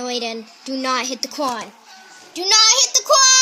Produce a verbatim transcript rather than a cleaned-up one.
Aiden, do not hit the quan. Do not hit the quan!